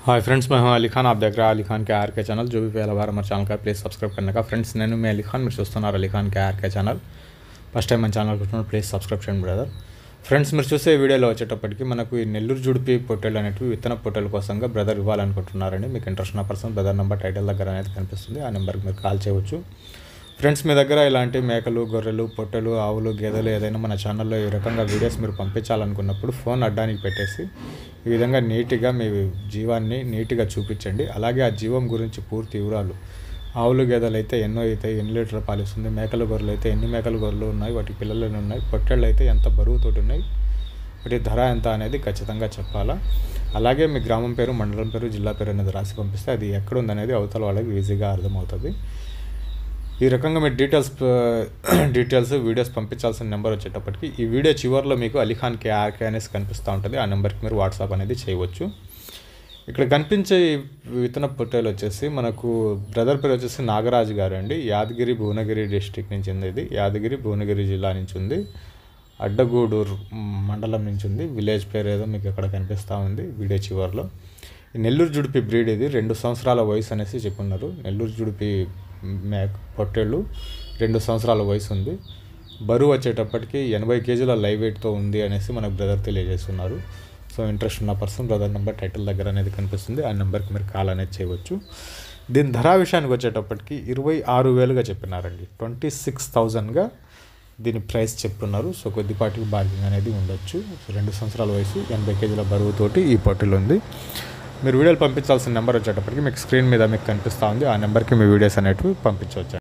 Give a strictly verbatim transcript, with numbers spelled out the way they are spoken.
Hi friends, मैं हूं अली खान। आप देख रहे हैं अली खान के आर के ఛానల్। जो भी पहला बार हमारे ఛానల్ का प्लीज़ सब्सक्రైబ్ करने का। ఫ్రెండ్స్ నేను మీ అలీ ఖాన్, మీరు చూస్తున్నారు Ali Khan K R K channel. First time మన ఛానల్ చూస్తున్నారు ప్లీజ్ సబ్స్క్రైబ్ చేయండి బ్రదర్। ఫ్రెండ్స్ మీరు చూసే వీడియోలో వచ్చేటప్పటికి మనకు ఈ నెల్లూరు జుడిపి పొట్టేలు అనేటివి విత్తన పొట్టేల కోసంగా బ్రదర్ ఇవ్వాలనుకుంటున్నారండి। మీకు ఇంట్రెస్ట్ ఉన్న పర్సన్ బ్రదర్ నెంబర్ టైటిల్ దగ్గర అనేది కనిపిస్తుంది, ఆ నెంబర్కి మీరు కాల్ చేయవచ్చు। ఫ్రెండ్స్ మీ దగ్గర ఇలాంటి మేకలు, గొర్రెలు, పొట్టెలు, ఆవులు, గేదెలు ఏదైనా మన ఛానల్లో ఈ రకంగా వీడియోస్ మీరు పంపించాలనుకున్నప్పుడు ఫోన్ అడ్డానికి పెట్టేసి ఈ విధంగా నీట్గా మీ జీవాన్ని నీట్గా చూపించండి। అలాగే ఆ జీవం గురించి పూర్తి వివరాలు, ఆవులు గేదెలు అయితే ఎన్నో అవుతాయి, ఎన్ని లీటర్ల పాలిస్తుంది, మేకలు గొర్రెలు అయితే ఎన్ని మేకలు గొర్రెలు ఉన్నాయి, వాటి పిల్లలు ఎన్ని ఉన్నాయి, పొట్టేళ్ళు అయితే ఎంత బరువుతోటి ఉన్నాయి, వాటి ధర ఎంత అనేది ఖచ్చితంగా చెప్పాలా। అలాగే మీ గ్రామం పేరు, మండలం పేరు, జిల్లా పేరు అనేది రాసి పంపిస్తే అది ఎక్కడ ఉందనేది అవతల వాళ్ళకి ఈజీగా అర్థమవుతుంది। ఈ రకంగా మీరు డీటెయిల్స్ డీటెయిల్స్ వీడియోస్ పంపించాల్సిన నెంబర్ వచ్చేటప్పటికి ఈ వీడియో చివరిలో మీకు Ali Khan K R K అనేసి కనిపిస్తూ ఉంటుంది, ఆ నెంబర్కి మీరు వాట్సాప్ అనేది చేయవచ్చు। ఇక్కడ కనిపించే విత్తన పొట్టేలు వచ్చేసి మనకు బ్రదర్ పేరు వచ్చేసి నాగరాజు గారు అండి। యాదగిరి భువనగిరి డిస్టిక్ నుంచి ఉంది, ఇది యాదగిరి భువనగిరి జిల్లా నుంచి ఉంది, అడ్డగూడూరు మండలం నుంచి ఉంది। విలేజ్ పేరు ఏదో మీకు ఇక్కడ కనిపిస్తూ ఉంది వీడియో చివరిలో। ఈ నెల్లూరు జుడిపి బ్రీడ్ ఇది, రెండు సంవత్సరాల వయసు అనేసి చెప్పున్నారు। నెల్లూరు జుడిపి మేక పొట్టేళ్ళు రెండు సంవత్సరాల వయసు ఉంది, బరువు వచ్చేటప్పటికి ఎనభై కేజీల లైవ్ వెయిట్తో ఉంది అనేసి మనకు బ్రదర్ తెలియజేస్తున్నారు। సో ఇంట్రెస్ట్ ఉన్న పర్సన్ బ్రదర్ నెంబర్ టైటిల్ దగ్గర అనేది కనిపిస్తుంది, ఆ నెంబర్కి మీరు కాల్ అనేది చేయవచ్చు। దీని ధర విషయానికి వచ్చేటప్పటికి ఇరవై ఆరు వేలుగా చెప్పినారండి, ట్వంటీ సిక్స్ థౌజండ్గా దీని ప్రైస్ చెప్తున్నారు। సో కొద్దిపాటికి బార్గింగ్ అనేది ఉండొచ్చు। సో రెండు సంవత్సరాల వయసు, ఎనభై కేజీల బరువుతోటి ఈ పొట్టేలు ఉంది। మీరు వీడియోలు పంపించాల్సిన నెంబర్ వచ్చేటప్పటికి మీకు స్క్రీన్ మీద మీకు కనిపిస్తూ ఉంది, ఆ నెంబర్కి మీ వీడియోస్ అనేటివి పంపించవచ్చు।